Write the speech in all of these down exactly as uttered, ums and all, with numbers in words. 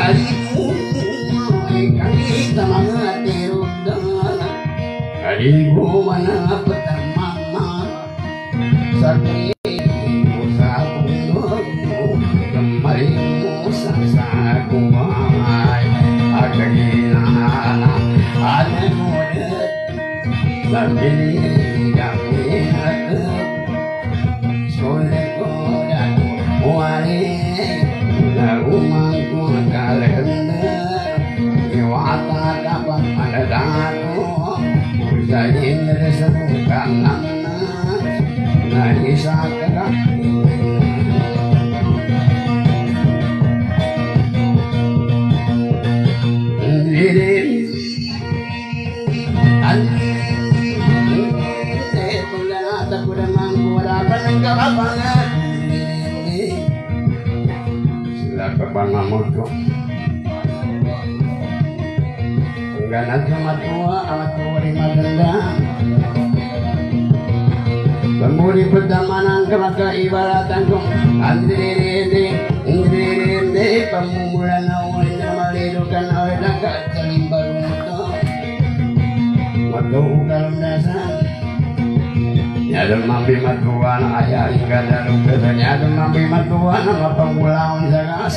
Kalimu kali tamang teruda kalimu mana pertama sakit musaku kembalimu sasaku mai agina ada muda lagi kami ada sore kodan wali rumahku kalender nyewata dapat ada datu jadi resebukan nani sakara diri andi pula tak kuda mampu ada penenggapangan Bangga mojo, enggak nanti amat tua, amat tua di madenda. Pemburi pertamanan kemaka ibaratan kong andiri andiri pemumulan awal malidukan oleh dagat salimbar muto. Matu kalem dasar. Nyadul mampi matuan ayah hingga dalam kesa nyadul mampi matuan nama pengulauan sagas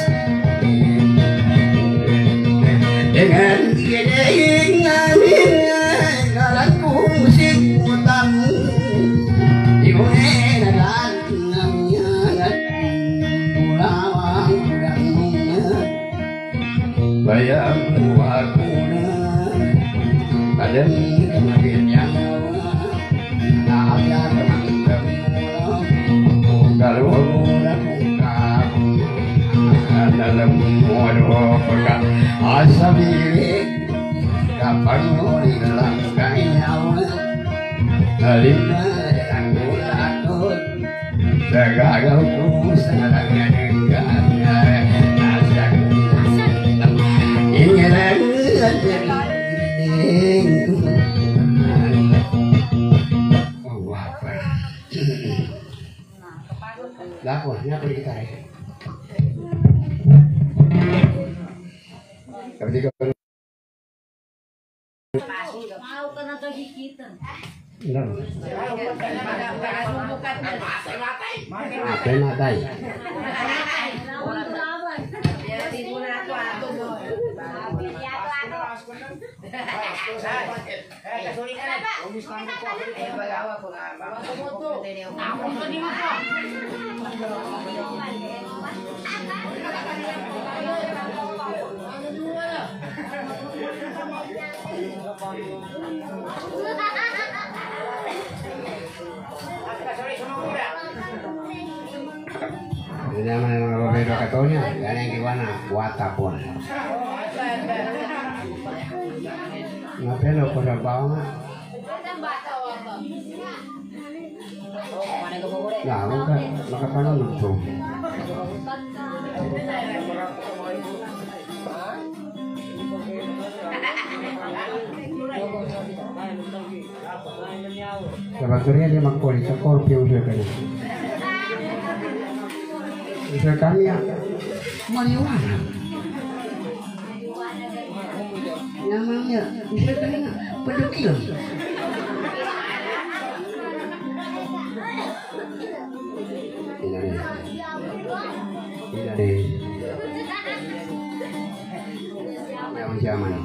dengan keinginannya ngalanku musik mutamu ibu enakan namanya pulawang kudangnya bayangku aku kadang kemarinnya kalau dalam modal pegang asabiri kapan mori langkai nyawa halimna dan gulatut segagal ku segalanya dengannya nasak ingin lagi Laku, ini apa kita ya? Tapi kalau mau kena tohi kita. Benar. Apa matai? Ini namanya berbeda katanya, gak yang gimana, kuata pun. Ngapain lo pada bawah? Nah, maka maka panas lucu. Sebetulnya dia mengkori Scorpio sudah kan. Sudah kami ya marijuana. Namanya sudah kami pedofil. Tidak deh. Yang zaman.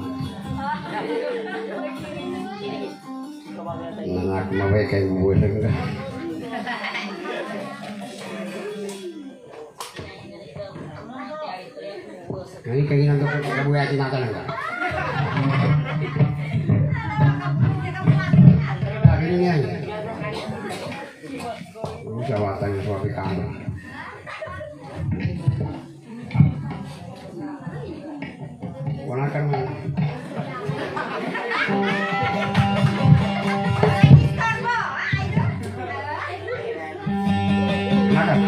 Nah, aku mau kayak gue enggak. Ini keinginan untuk kamu yakin atau enggak? Akhirnya ya. Jawatan yang suami kamu. Gunakan mana? Gunakan.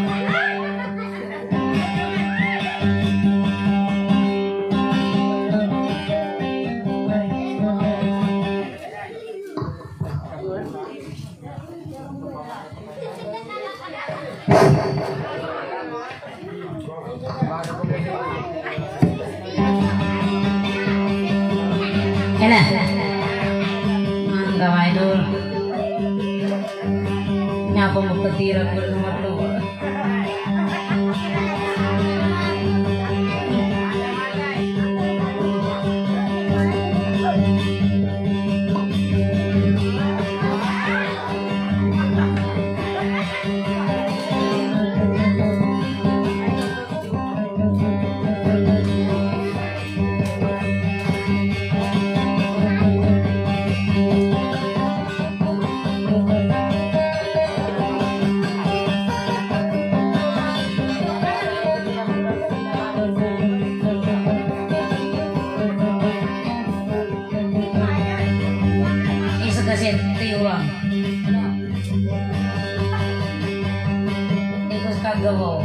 Elah. Mangga wae dul. Nyapa mau ketira ke nomor dua. Go.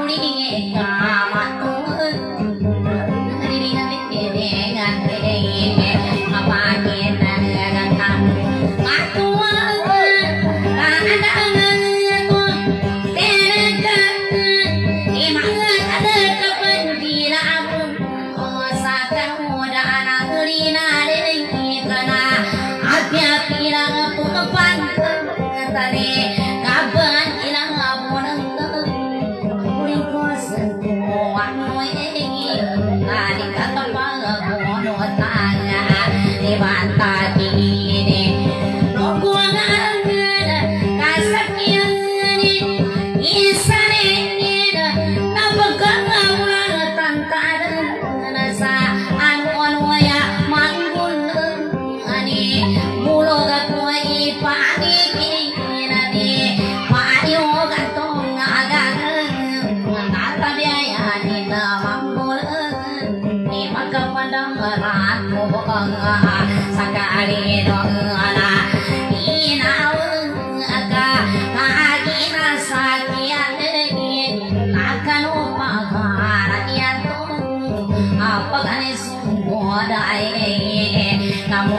Hey.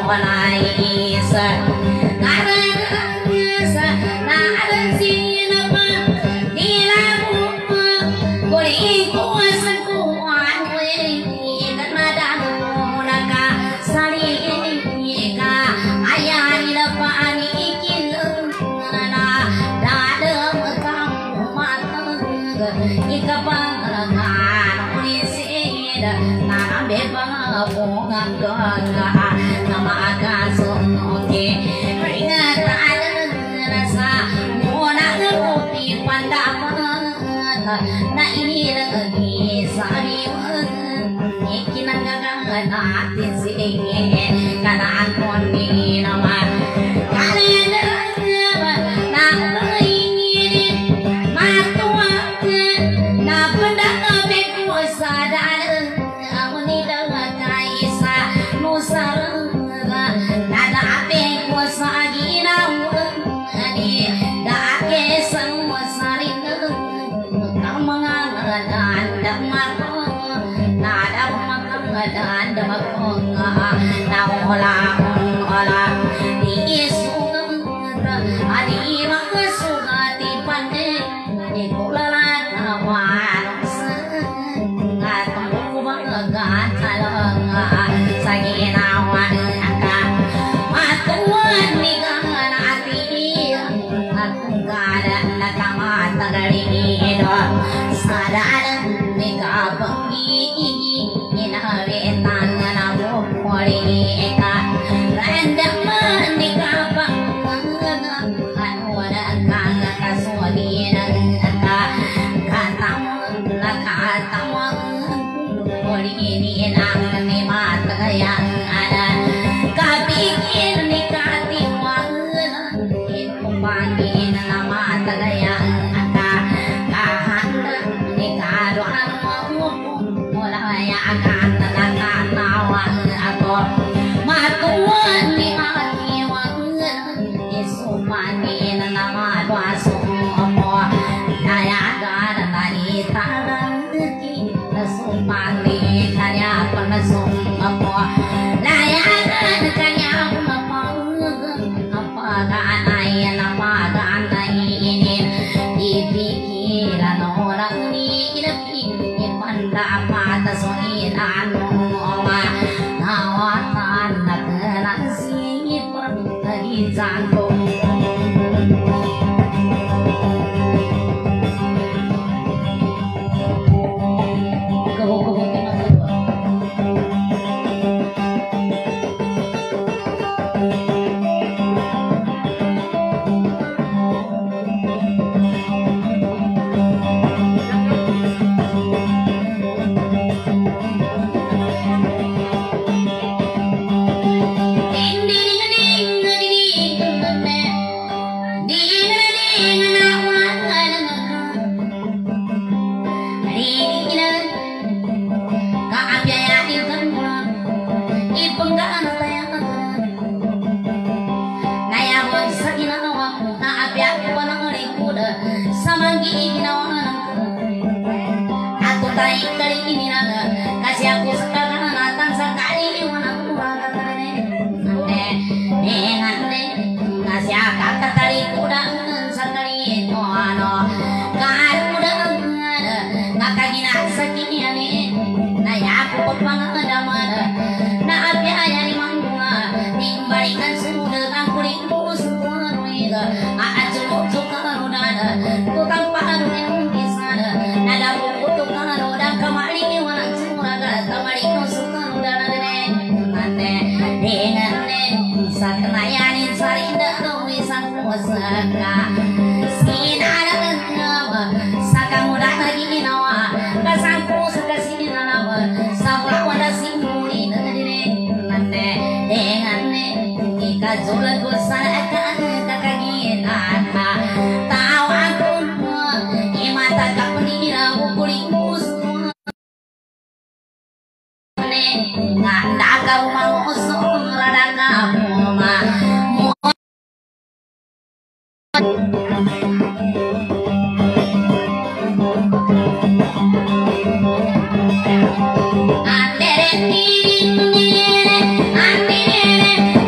Nah ini lagi sari ikinan gagang hati singin karena angkoni nama kalian nah ingin matua na benda beku sadar amuni dengan kaisa nusar nada ape kuasa gina ani da ke semua sarin dan demakong na ola ola di sungang adi makasugati pande di kulalan awan sengat pembubang gacalang saginawan ka matuan nigan ati aku gada nakamata galido sadar nikabanggi inawetan nabo eka randang menikapang anwara kang kaswagin ka katam lakatam poli ini nang ni mata yang ada kapikir nikati wang itu pangin nama yang ka kahan nikadoan mulai akan tawa atau matuan di hati wangen isumanin nama doa semua daya agar tadi tarang kita sumani daya penasum apa daya agar kanya apa apa ganai nama ganai ini dipikiran orang ini lebih pandai mata soin anu nawatan nak sipar dari jantung kasih aku sekarang natang sekali mana kurang dengan kasih kakak tadi kurang sekali ano karuda ngaka gina sakitnya nih nah ya aku pepangan damada nah apa yang dimanggunga timbalikan sudah angkuling bus kuruiga aacul cukan udah tukang paru yang kisana nada buku tukang udah kemari wana suraga kemari sukan udah nane dengan satnayanin sarinda dowi sang pusaka sinara nawa sakang udah lagi nawa kasangku sekasih nawa sabla wanda simuli nane dengan ika jola gosarakan kakagina tahu aku imata kapenira ukuling musuh nganda kau mau usung rada kamu mah andere diri andere andere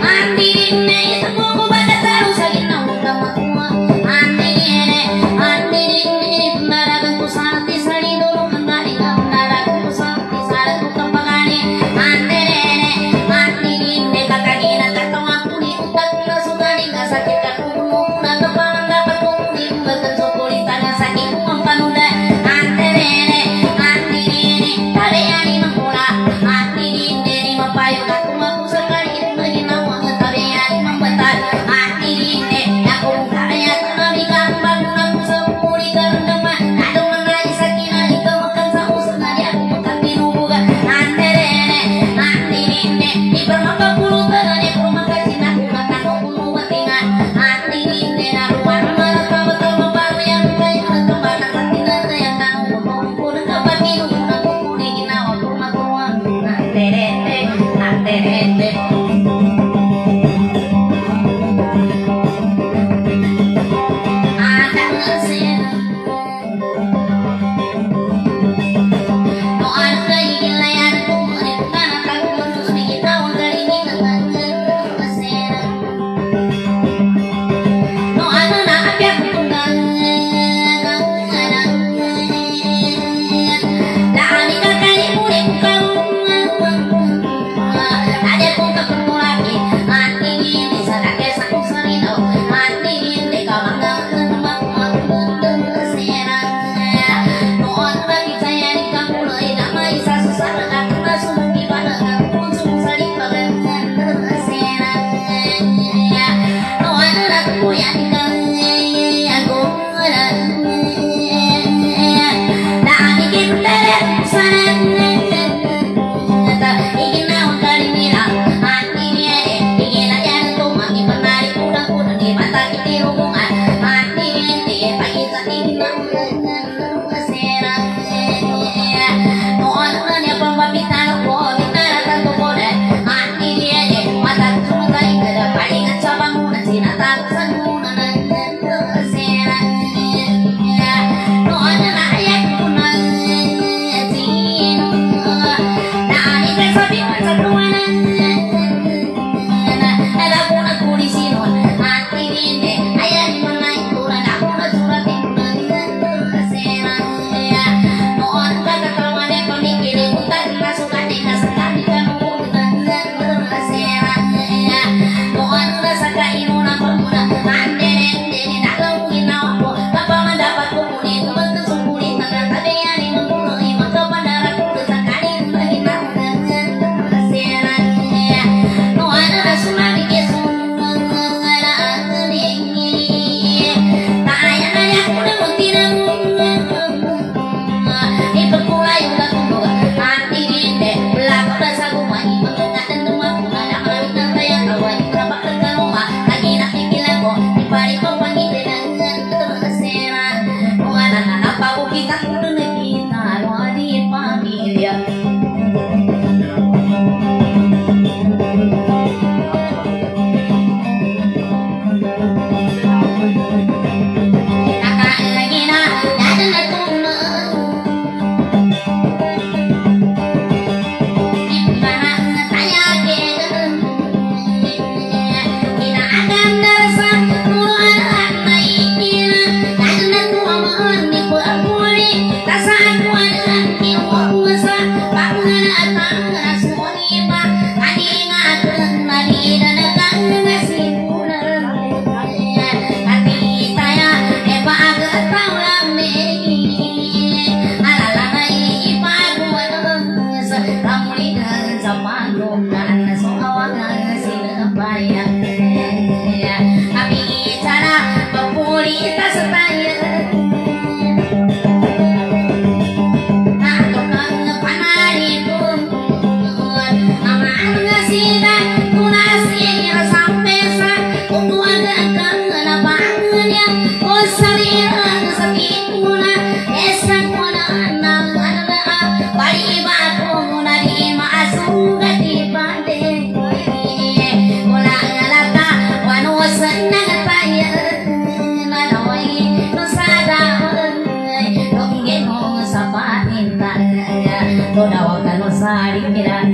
pikiran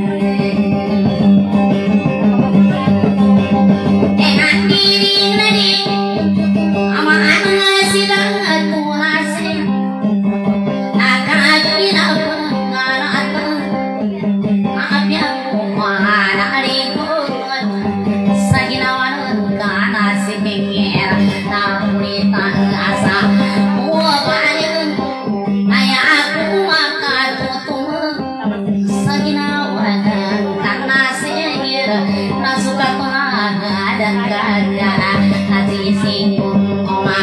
enak diri nadi ama anu sidang tunase nakadina pengarata abya kumana ribut saginawan kana sipengera tapurita asa mua banyak aya aku makan tutung saginawan kana sengera nasuka tona dan kagara hati singgung oma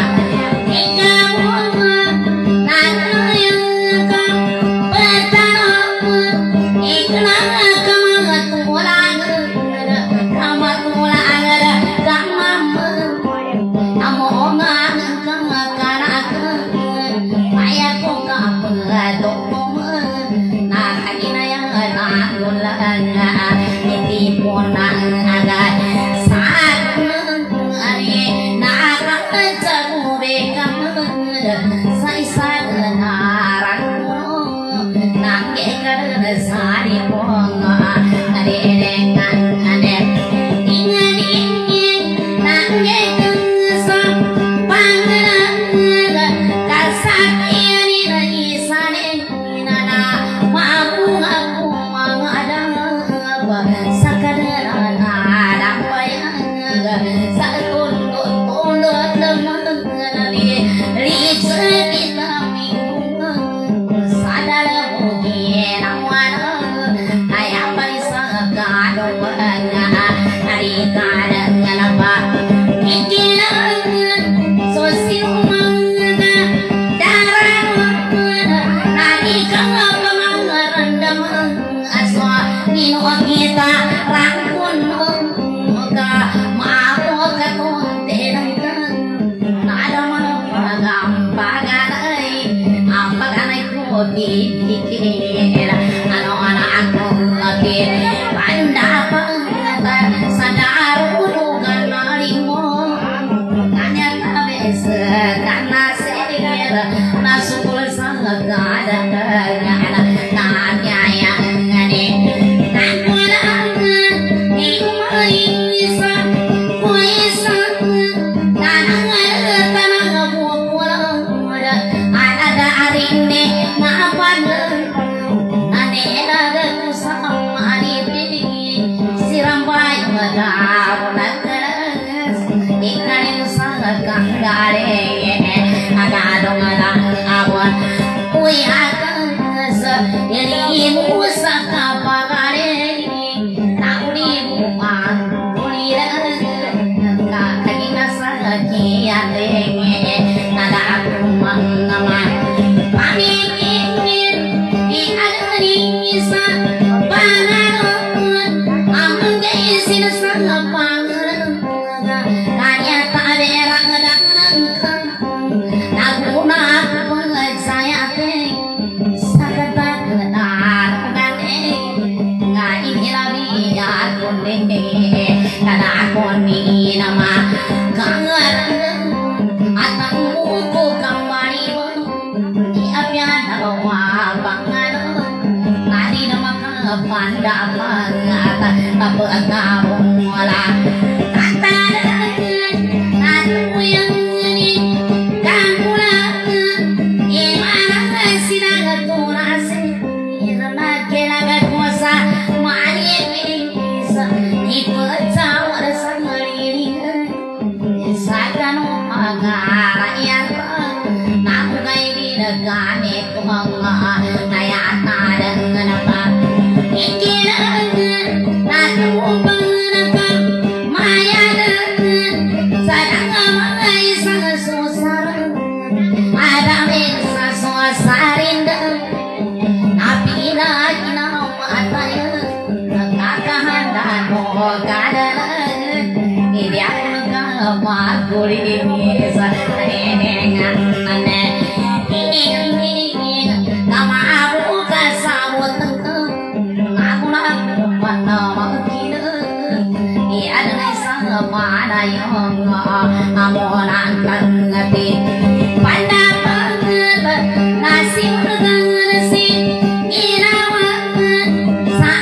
Sa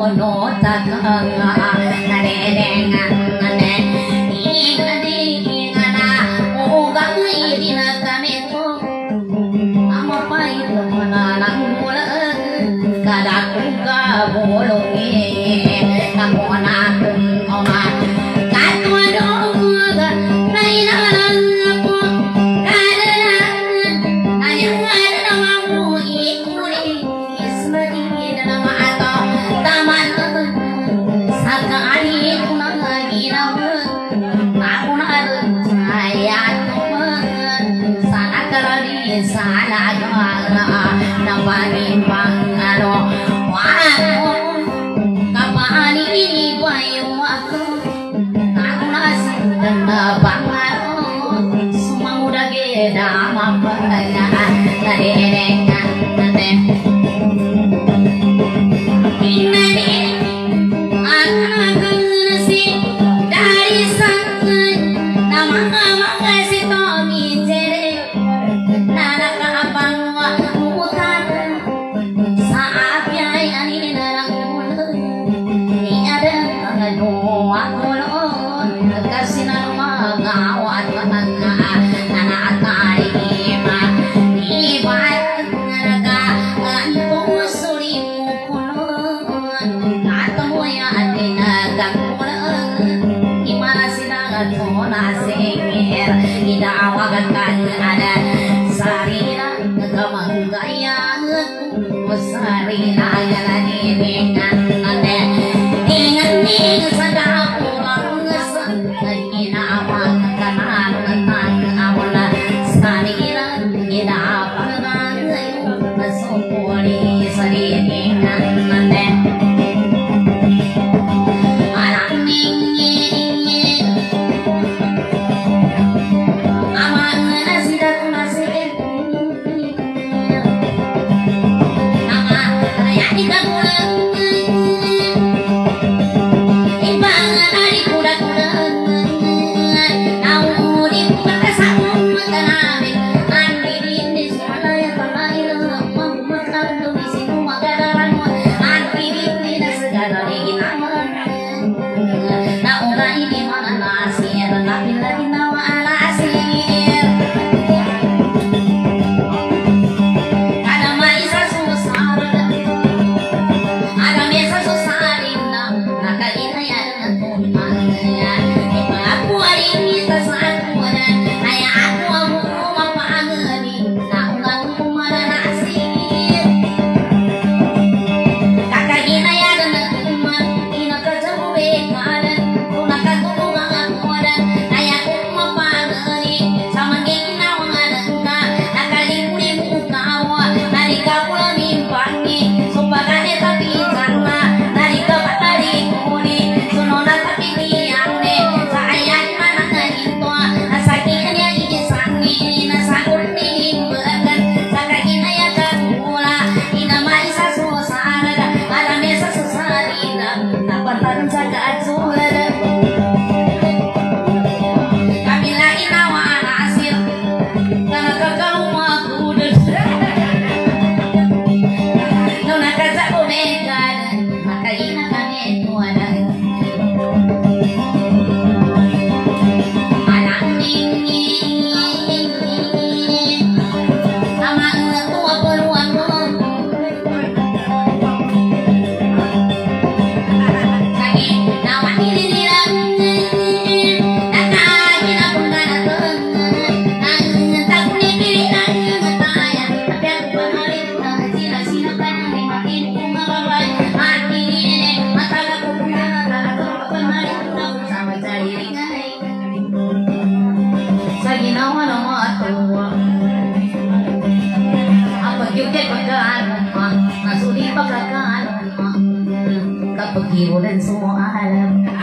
no takang nadengan nade ingadi ingana ugang idina kami ko ama pai mana nang mula kada ka bolonge kamona oma katwano ga naina po kada nanya ngada ngamu ikuri ismadi nama atau taman sakali kunang gina aku nak saya sana kali sana gara namani pangalo wano kapani bayu aku aku nasi dan pangalo semua udah geda mampana tadi dengan nanti ini akan nasi dari sana nama nama kasih tomi jere nana kapang mutan saat yang ini narang ini ada ngadu aku lon kasih nama ngawat nana nana tadi ma ibat nana antu sulimu kulon atau ya adina ganggulan gimana sih naga tona sengir ida awagan kan ada sarina kemanggaya sarina galani dengan ande dengan ning sada pulang sakina awang kanan kanan awala sarina ida pangan masukuri sarina ande Kapag dan semua alam